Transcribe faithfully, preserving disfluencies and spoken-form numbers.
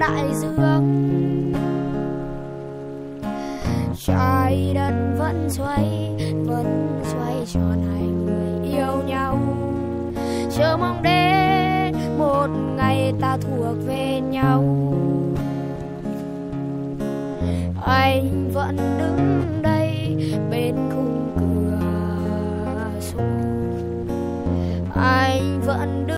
đại dương. Trái đất vẫn xoay, vẫn xoay tròn hai người yêu nhau, chờ mong đến một ngày ta thuộc về nhau. Anh vẫn đứng đây bên khung cửa sổ, anh vẫn đứng